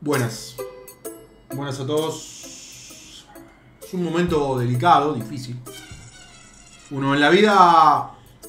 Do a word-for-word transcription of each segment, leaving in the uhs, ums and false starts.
Buenas. Buenas a todos. Es un momento delicado, difícil. Uno en la vida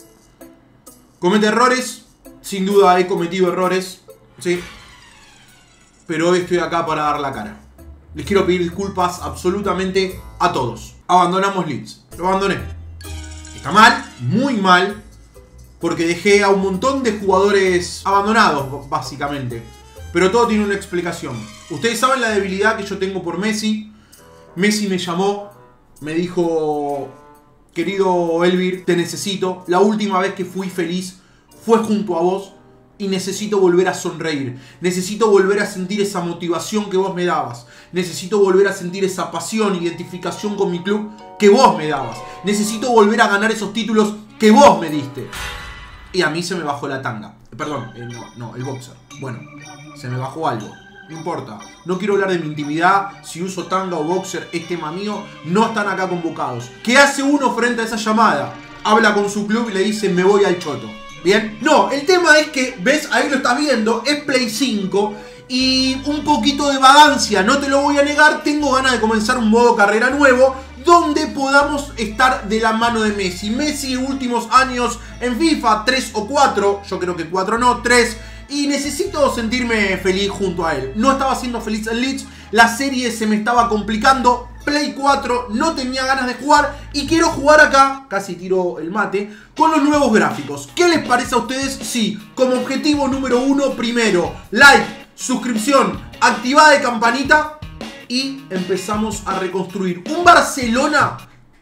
comete errores. Sin duda he cometido errores. Sí. Pero hoy estoy acá para dar la cara. Les quiero pedir disculpas absolutamente a todos. Abandonamos Leeds. Lo abandoné. Está mal, muy mal. Porque dejé a un montón de jugadores abandonados, básicamente. Pero todo tiene una explicación. Ustedes saben la debilidad que yo tengo por Messi. Messi me llamó, me dijo: querido Elvir, te necesito. La última vez que fui feliz fue junto a vos. Y necesito volver a sonreír. Necesito volver a sentir esa motivación que vos me dabas. Necesito volver a sentir esa pasión, identificación con mi club que vos me dabas. Necesito volver a ganar esos títulos que vos me diste. Y a mí se me bajó la tanga. Perdón, eh, no, no, el boxer. Bueno, se me bajó algo. No importa. No quiero hablar de mi intimidad. Si uso tanga o boxer es tema mío. No están acá convocados. ¿Qué hace uno frente a esa llamada? Habla con su club y le dice: me voy al choto. ¿Bien? No, el tema es que, ¿ves? Ahí lo estás viendo. Es Play cinco. Y un poquito de vagancia, no te lo voy a negar. Tengo ganas de comenzar un modo carrera nuevo donde podamos estar de la mano de Messi. Messi últimos años en FIFA, tres o cuatro. Yo creo que cuatro no, tres. Y necesito sentirme feliz junto a él. No estaba siendo feliz en Leeds. La serie se me estaba complicando. Play cuatro, no tenía ganas de jugar. Y quiero jugar acá, casi tiro el mate, con los nuevos gráficos. ¿Qué les parece a ustedes? Sí, como objetivo número uno, primero, like, suscripción, activada de campanita. Y empezamos a reconstruir un Barcelona.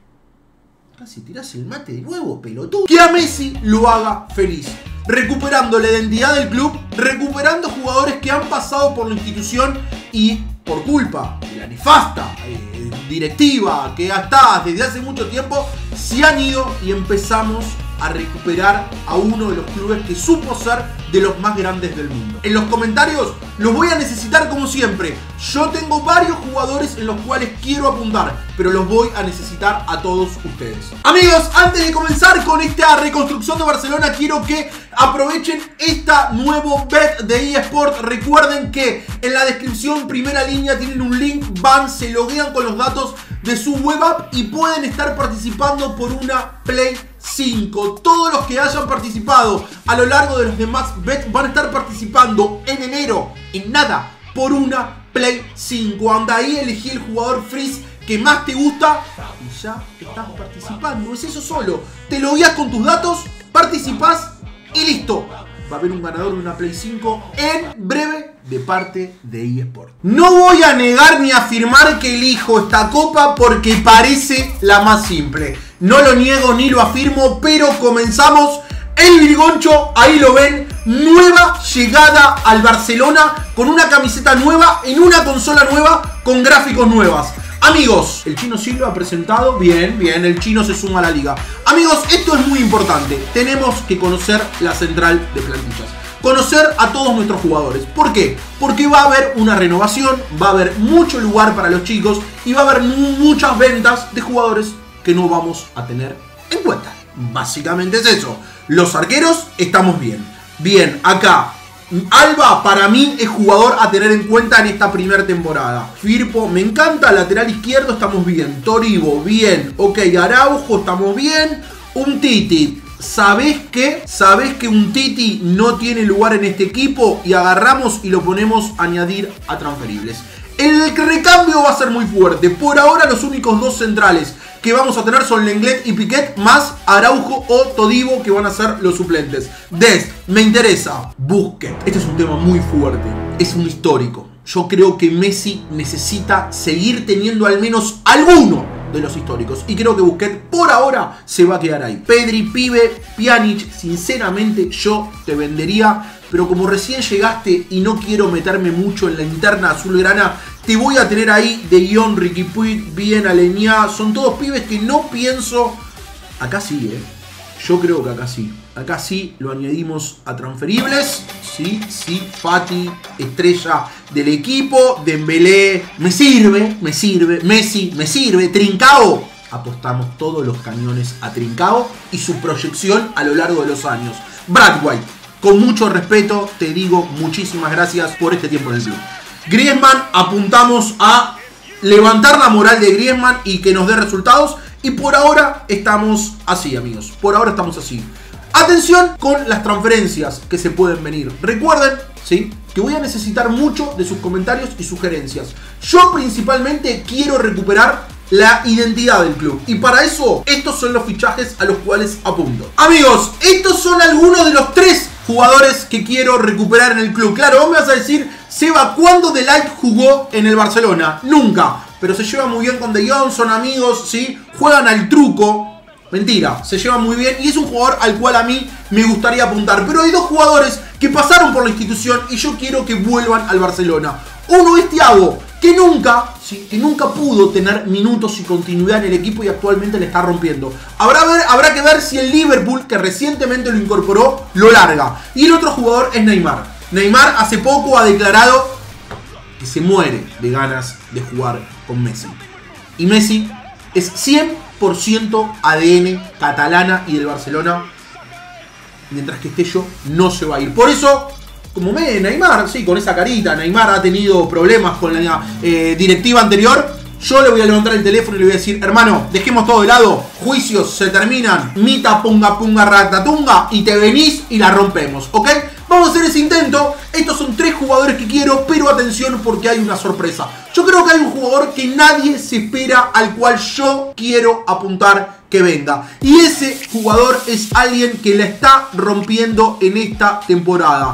Casi tirás el mate de nuevo, pelotudo. Que a Messi lo haga feliz. Recuperando la identidad del club. Recuperando jugadores que han pasado por la institución. Y por culpa de la nefasta eh, directiva que está desde hace mucho tiempo, se han ido y empezamos a recuperar a uno de los clubes que supo ser de los más grandes del mundo. En los comentarios los voy a necesitar como siempre. Yo tengo varios jugadores en los cuales quiero apuntar, pero los voy a necesitar a todos ustedes. Amigos, antes de comenzar con esta reconstrucción de Barcelona, quiero que aprovechen esta nuevo bet de eSport. Recuerden que en la descripción, primera línea, tienen un link. Van, se loguean con los datos de su web app y pueden estar participando por una Play cinco. Todos los que hayan participado a lo largo de los demás bets van a estar participando en enero, en nada, por una Play cinco. Anda ahí, elegí el jugador Freeze que más te gusta y ya estás participando. Es eso solo. Te logueas con tus datos, participás y listo. Va a haber un ganador de una Play cinco en breve de parte de eSport. No voy a negar ni afirmar que elijo esta copa porque parece la más simple. No lo niego ni lo afirmo, pero comenzamos. Elvir Goncho, ahí lo ven. Nueva llegada al Barcelona con una camiseta nueva en una consola nueva con gráficos nuevas. Amigos, el Chino Silva ha presentado. Bien, bien, el Chino se suma a la liga. Amigos, esto es muy importante. Tenemos que conocer la central de plantillas. Conocer a todos nuestros jugadores. ¿Por qué? Porque va a haber una renovación, va a haber mucho lugar para los chicos y va a haber muchas ventas de jugadores que no vamos a tener en cuenta. Básicamente es eso. Los arqueros estamos bien. Bien, acá Alba para mí es jugador a tener en cuenta en esta primera temporada. Firpo me encanta, lateral izquierdo estamos bien. Toribo, bien. Ok, Araujo estamos bien. Un Titi. ¿Sabés qué? ¿Sabés que un Titi no tiene lugar en este equipo? Y agarramos y lo ponemos a añadir a transferibles. El recambio va a ser muy fuerte. Por ahora los únicos dos centrales que vamos a tener son Lenglet y Piquet, más Araujo o Todibo, que van a ser los suplentes. Dest, me interesa. Busquets. Este es un tema muy fuerte. Es un histórico. Yo creo que Messi necesita seguir teniendo al menos alguno de los históricos. Y creo que Busquets por ahora se va a quedar ahí. Pedri, Pibe, Pjanic, sinceramente yo te vendería. Pero como recién llegaste y no quiero meterme mucho en la interna azulgrana, te voy a tener ahí de guión Riqui Puig, bien Aleñá. Son todos pibes que no pienso. Acá sí, eh. Yo creo que acá sí. Acá sí lo añadimos a transferibles. Sí, sí, Fati, estrella del equipo. Dembélé, me sirve, me sirve. Messi, me sirve. Trincao. Apostamos todos los cañones a Trincao y su proyección a lo largo de los años. Brad White. Con mucho respeto, te digo muchísimas gracias por este tiempo en el club. Griezmann, apuntamos a levantar la moral de Griezmann y que nos dé resultados. Y por ahora estamos así, amigos. Por ahora estamos así. Atención con las transferencias que se pueden venir. Recuerden, ¿sí?, que voy a necesitar mucho de sus comentarios y sugerencias. Yo principalmente quiero recuperar la identidad del club. Y para eso, estos son los fichajes a los cuales apunto. Amigos, estos son algunos de los tres jugadores que quiero recuperar en el club. Claro, vos me vas a decir, Seba, ¿cuándo De Ligt jugó en el Barcelona? Nunca. Pero se lleva muy bien con De Jong, son amigos, ¿sí? Juegan al truco. Mentira, se lleva muy bien y es un jugador al cual a mí me gustaría apuntar. Pero hay dos jugadores que pasaron por la institución y yo quiero que vuelvan al Barcelona. Uno es Thiago, que nunca, sí, que nunca pudo tener minutos y continuidad en el equipo y actualmente le está rompiendo. Habrá, ver, habrá que ver si el Liverpool, que recientemente lo incorporó, lo larga. Y el otro jugador es Neymar. Neymar hace poco ha declarado que se muere de ganas de jugar con Messi. Y Messi es cien por ciento A D N catalana y del Barcelona. Mientras que esté yo, no se va a ir. Por eso, como me Neymar, sí, con esa carita, Neymar ha tenido problemas con la eh, directiva anterior. Yo le voy a levantar el teléfono y le voy a decir, hermano, dejemos todo de lado, juicios se terminan, mita punga punga ratatunga, y te venís y la rompemos, ¿ok? Vamos a hacer ese intento. Estos son tres jugadores que quiero, pero atención porque hay una sorpresa. Yo creo que hay un jugador que nadie se espera, al cual yo quiero apuntar que venga. Y ese jugador es alguien que la está rompiendo en esta temporada.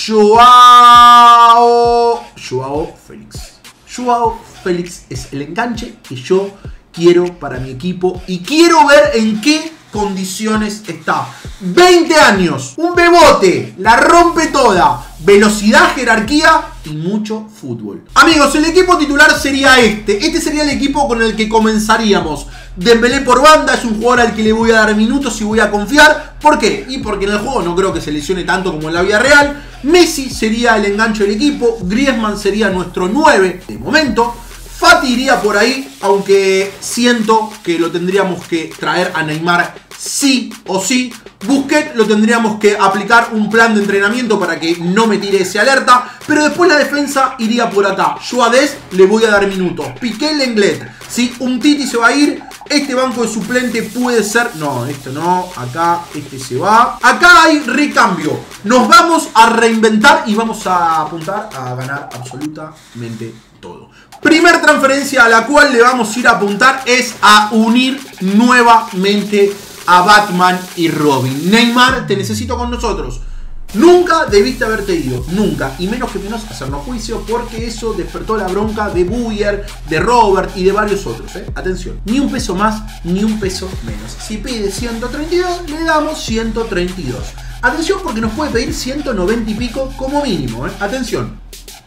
Joao... Joao Félix. Joao Félix es el enganche que yo quiero para mi equipo y quiero ver en qué condiciones está. veinte años, un bebote, la rompe toda, velocidad, jerarquía y mucho fútbol. Amigos, el equipo titular sería este. Este sería el equipo con el que comenzaríamos. Dembélé por banda, es un jugador al que le voy a dar minutos y voy a confiar. ¿Por qué? Y porque en el juego no creo que se lesione tanto como en la vida real. Messi sería el enganche del equipo, Griezmann sería nuestro nueve de momento. Fati iría por ahí, aunque siento que lo tendríamos que traer a Neymar sí o sí. Busquets lo tendríamos que aplicar un plan de entrenamiento para que no me tire ese alerta. Pero después la defensa iría por acá. Yo a Dest le voy a dar minutos. Piqué, Lenglet, ¿sí? Un Titi se va a ir. Este banco de suplente puede ser... No, esto no. Acá este se va. Acá hay recambio. Nos vamos a reinventar y vamos a apuntar a ganar absolutamente todo. Primer transferencia a la cual le vamos a ir a apuntar es a unir nuevamente a Batman y Robin. Neymar, te necesito con nosotros. Nunca debiste haberte ido, nunca, y menos que menos hacernos juicio, porque eso despertó la bronca de Buyer, de Robert y de varios otros, ¿eh? Atención, ni un peso más, ni un peso menos. Si pide ciento treinta y dos, le damos ciento treinta y dos. Atención porque nos puede pedir ciento noventa y pico como mínimo, ¿eh? Atención.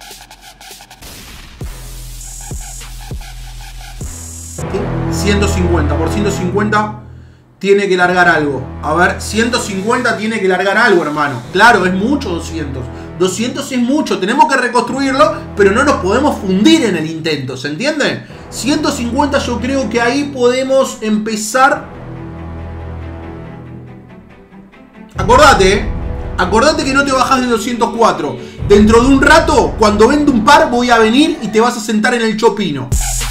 ciento cincuenta, por ciento cincuenta tiene que largar algo. A ver, ciento cincuenta tiene que largar algo, hermano. Claro, es mucho doscientos. doscientos es mucho, tenemos que reconstruirlo, pero no nos podemos fundir en el intento, ¿se entiende? ciento cincuenta yo creo que ahí podemos empezar. Acordate, ¿eh? Acordate que no te bajás de doscientos cuatro. Dentro de un rato, cuando venda un par, voy a venir y te vas a sentar en el chopino.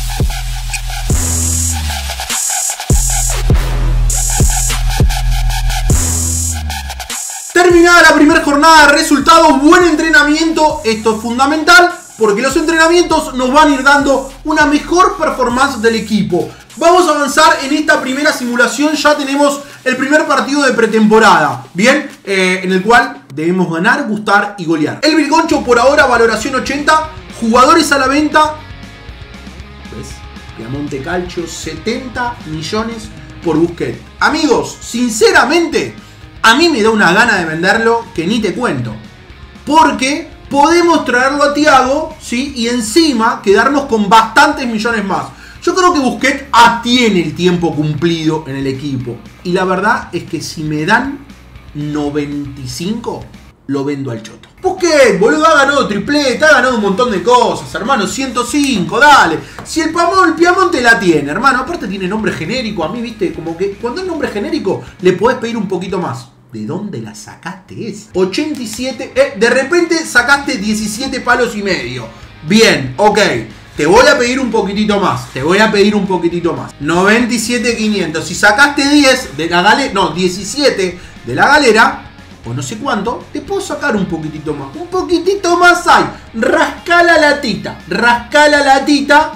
Terminada la primera jornada de resultados, buen entrenamiento, esto es fundamental porque los entrenamientos nos van a ir dando una mejor performance del equipo. Vamos a avanzar en esta primera simulación, ya tenemos el primer partido de pretemporada, bien, eh, en el cual debemos ganar, gustar y golear. El Virgoncho por ahora, valoración ochenta, jugadores a la venta, ¿ves? Piemonte Calcio, setenta millones por Busquets. Amigos, sinceramente... a mí me da una gana de venderlo que ni te cuento. Porque podemos traerlo a Thiago, ¿sí? Y encima quedarnos con bastantes millones más. Yo creo que Busquets ah, tiene el tiempo cumplido en el equipo. Y la verdad es que si me dan noventa y cinco, lo vendo al choto. Busquets, boludo, ha ganado tripleta, ha ganado un montón de cosas, hermano. ciento cinco, dale. Si el, Pamón, el Piemonte la tiene, hermano. Aparte tiene nombre genérico. A mí, viste, como que cuando es nombre genérico le podés pedir un poquito más. ¿De dónde la sacaste esa? ochenta y siete. Eh, de repente sacaste diecisiete palos y medio. Bien, ok. Te voy a pedir un poquitito más. Te voy a pedir un poquitito más. noventa y siete quinientos. Si sacaste diez de la galera. No, diecisiete de la galera. O no sé cuánto. Te puedo sacar un poquitito más. Un poquitito más hay. Rascá la latita. Rascá la latita.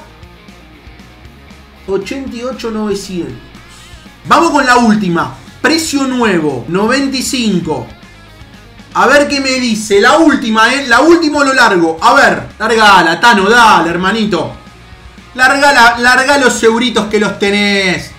ochenta y ocho mil novecientos. Vamos con la última. Precio nuevo. noventa y cinco. A ver qué me dice. La última, ¿eh? La última a lo largo. A ver. Largala, Tano, dale, hermanito. Larga, larga los euritos que los tenés.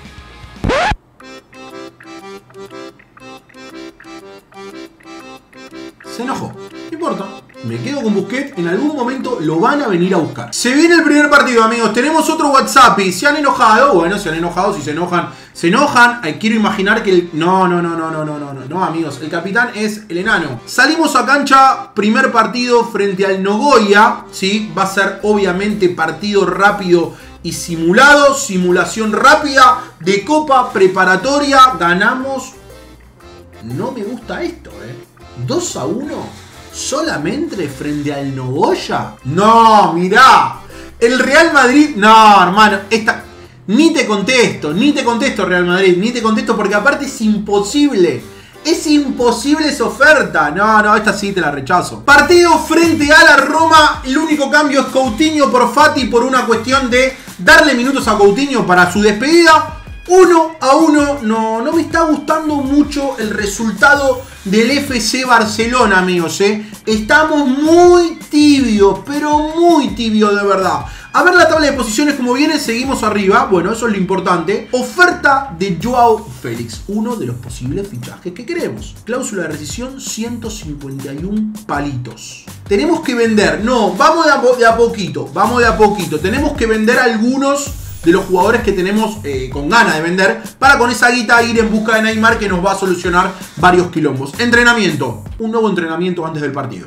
Se enojó. No importa. Me quedo con Busquets. En algún momento lo van a venir a buscar. Se viene el primer partido, amigos. Tenemos otro WhatsApp. Y se han enojado. Bueno, se han enojado. Si se enojan, se enojan. Ay, quiero imaginar que el... No, no, no, no, no, no, no, no. No, amigos. El capitán es el enano. Salimos a cancha. Primer partido frente al Nogoya. ¿Sí? Va a ser obviamente partido rápido y simulado. Simulación rápida de Copa Preparatoria. Ganamos. No me gusta esto, eh. dos a uno. ¿Solamente frente al Nogoya? No, mirá. El Real Madrid... No, hermano. Esta... Ni te contesto. Ni te contesto, Real Madrid. Ni te contesto porque aparte es imposible. Es imposible esa oferta. No, no, esta sí te la rechazo. Partido frente a la Roma. El único cambio es Coutinho por Fati por una cuestión de darle minutos a Coutinho para su despedida. Uno a uno, no, no me está gustando mucho el resultado del F C Barcelona, amigos, ¿eh? Estamos muy tibios, pero muy tibios de verdad. A ver la tabla de posiciones como viene, seguimos arriba. Bueno, eso es lo importante. Oferta de Joao Félix, uno de los posibles fichajes que queremos. Cláusula de rescisión, ciento cincuenta y uno palitos. Tenemos que vender, no, vamos de a, de a poquito, vamos de a poquito. Tenemos que vender algunos de los jugadores que tenemos eh, con ganas de vender para con esa guita ir en busca de Neymar, que nos va a solucionar varios quilombos. Entrenamiento. Un nuevo entrenamiento antes del partido.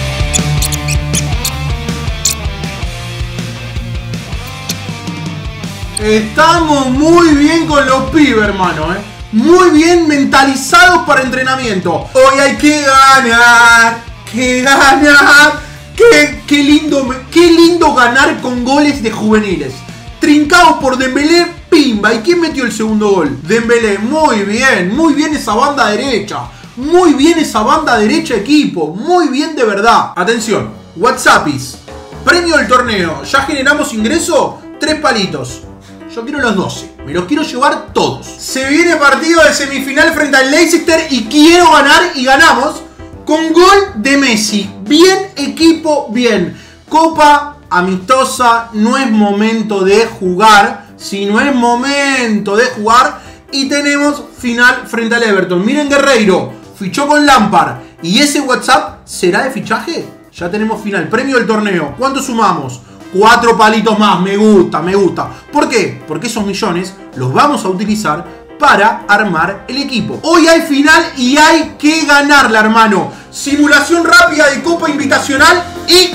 Estamos muy bien con los pibes, hermano, ¿eh? Muy bien mentalizados para entrenamiento. Hoy hay que ganar. Que ganar. Qué, qué lindo, qué lindo ganar con goles de juveniles. Trincados por Dembélé, pimba. ¿Y quién metió el segundo gol? Dembélé, muy bien, muy bien esa banda derecha. Muy bien esa banda derecha, equipo. Muy bien de verdad. Atención, WhatsAppis. Premio del torneo. ¿Ya generamos ingreso? Tres palitos. Yo quiero los doce. Me los quiero llevar todos. Se viene partido de semifinal frente al Leicester y quiero ganar y ganamos con gol de Messi. Bien, equipo, bien. Copa amistosa, no es momento de jugar, si no es momento de jugar. Y tenemos final frente al Everton. Miren, Guerreiro fichó con Lampard. ¿Y ese WhatsApp será de fichaje? Ya tenemos final, premio del torneo. ¿Cuánto sumamos? Cuatro palitos más, me gusta, me gusta. ¿Por qué? Porque esos millones los vamos a utilizar para armar el equipo. Hoy hay final y hay que ganarla, hermano. Simulación rápida de Copa Invitacional y...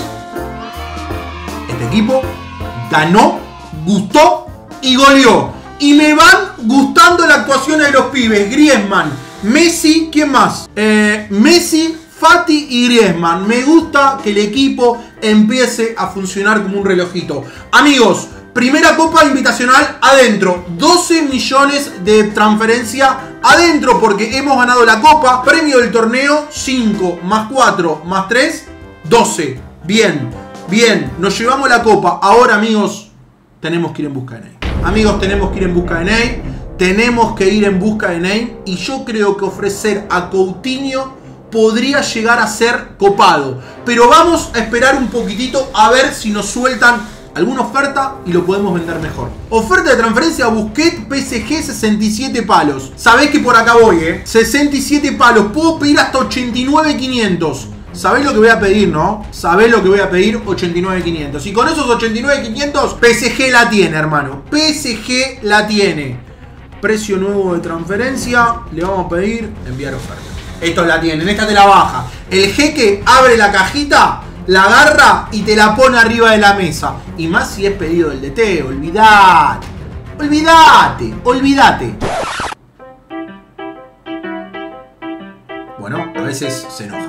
este equipo ganó, gustó y goleó. Y me van gustando la actuación de los pibes. Griezmann, Messi, ¿quién más? Eh, Messi, Fati y Griezmann. Me gusta que el equipo empiece a funcionar como un relojito. Amigos, primera Copa Invitacional adentro. doce millones de transferencia adentro porque hemos ganado la Copa. Premio del torneo, cinco más cuatro más tres, doce. Bien. Bien, nos llevamos la copa. Ahora, amigos, tenemos que ir en busca de Ney. Amigos, tenemos que ir en busca de Ney. Tenemos que ir en busca de Ney. Y yo creo que ofrecer a Coutinho podría llegar a ser copado. Pero vamos a esperar un poquitito a ver si nos sueltan alguna oferta y lo podemos vender mejor. Oferta de transferencia a Busquets, P S G, sesenta y siete palos. Sabés que por acá voy, eh. sesenta y siete palos. Puedo pedir hasta ochenta y nueve mil quinientos. ¿Sabés lo que voy a pedir, no? ¿Sabés lo que voy a pedir? ochenta y nueve mil quinientos. Y con esos ochenta y nueve mil quinientos, P S G la tiene, hermano. P S G la tiene. Precio nuevo de transferencia. Le vamos a pedir enviar oferta. Estos la tienen, esta te la baja. El jeque abre la cajita, la agarra y te la pone arriba de la mesa. Y más si es pedido del D T, olvidate. Olvídate, olvídate. Bueno, a veces se enojan. A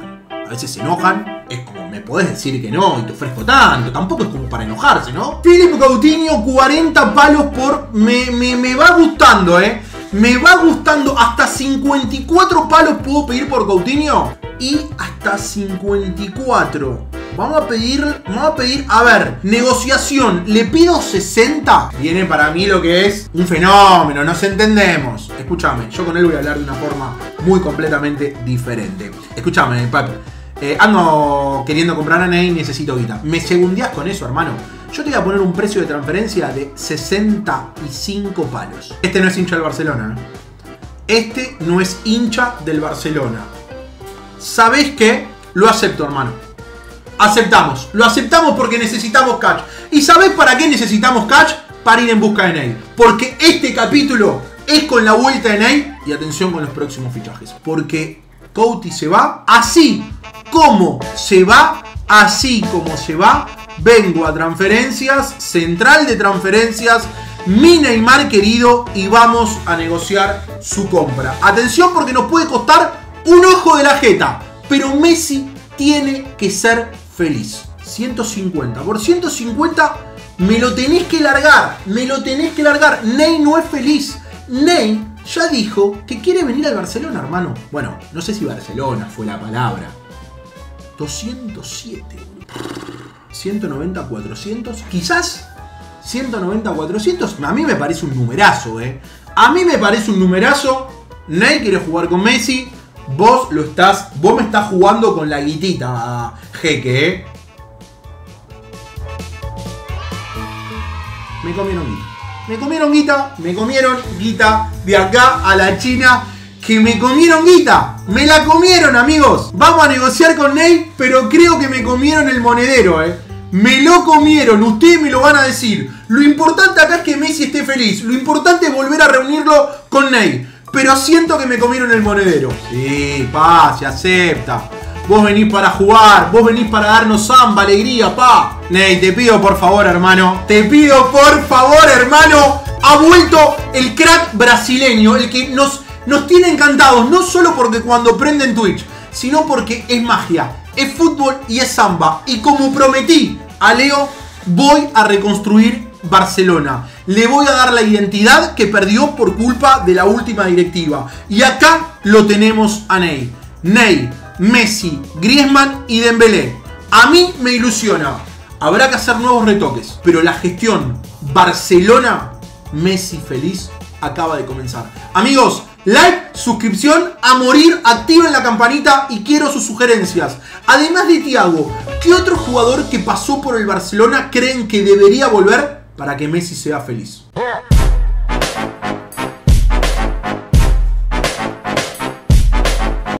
veces se enojan. Es como, me podés decir que no y te ofrezco tanto. Tampoco es como para enojarse, ¿no? Philippe Coutinho, cuarenta palos por... Me, me, me va gustando, ¿eh? Me va gustando. Hasta cincuenta y cuatro palos puedo pedir por Coutinho. Y hasta cincuenta y cuatro. Vamos a pedir, vamos a pedir, a ver, negociación. Le pido sesenta. Viene para mí lo que es un fenómeno, nos entendemos. Escúchame, yo con él voy a hablar de una forma muy completamente diferente. Escúchame, Pepe. Eh, ando queriendo comprar a Ney, necesito guita. ¿Me segundeás con eso, hermano? Yo te voy a poner un precio de transferencia de sesenta y cinco palos. Este no es hincha del Barcelona, ¿eh? Este no es hincha del Barcelona. ¿Sabés qué? Lo acepto, hermano. Aceptamos. Lo aceptamos porque necesitamos cash. ¿Y sabés para qué necesitamos cash? Para ir en busca de Ney. Porque este capítulo es con la vuelta de Ney. Y atención con los próximos fichajes. Porque Couti se va. Así como se va. Así como se va. Vengo a transferencias. Central de transferencias. Mi Neymar querido. Y vamos a negociar su compra. Atención porque nos puede costar un ojo de la jeta. Pero Messi tiene que ser feliz. ciento cincuenta. Por ciento cincuenta me lo tenés que largar. Me lo tenés que largar. Ney no es feliz. Ney ya dijo que quiere venir al Barcelona, hermano. Bueno, no sé si Barcelona fue la palabra. doscientos siete. ciento noventa, cuatrocientos. Quizás ciento noventa, cuatrocientos. A mí me parece un numerazo, eh. A mí me parece un numerazo. Ney quiere jugar con Messi. Vos lo estás. Vos me estás jugando con la guitita, jeque, eh. Me comieron guita. Me comieron guita. Me comieron guita de acá a la China. Que me comieron guita. Me la comieron, amigos. Vamos a negociar con Ney. Pero creo que me comieron el monedero, eh. Me lo comieron. Ustedes me lo van a decir. Lo importante acá es que Messi esté feliz. Lo importante es volver a reunirlo con Ney. Pero siento que me comieron el monedero. Sí, pa, se acepta. Vos venís para jugar. Vos venís para darnos samba, alegría, pa. Ney, te pido por favor, hermano. Te pido por favor, hermano. Ha vuelto el crack brasileño. El que nos, nos tiene encantados. No solo porque cuando prenden Twitch, sino porque es magia, es fútbol y es samba. Y como prometí a Leo, voy a reconstruir Barcelona. Le voy a dar la identidad que perdió por culpa de la última directiva. Y acá lo tenemos a Ney. Ney, Messi, Griezmann y Dembélé. A mí me ilusiona. Habrá que hacer nuevos retoques. Pero la gestión Barcelona, Messi feliz, acaba de comenzar. Amigos, like, suscripción, a morir, activen la campanita y quiero sus sugerencias. Además de Thiago, ¿qué otro jugador que pasó por el Barcelona creen que debería volver para que Messi sea feliz?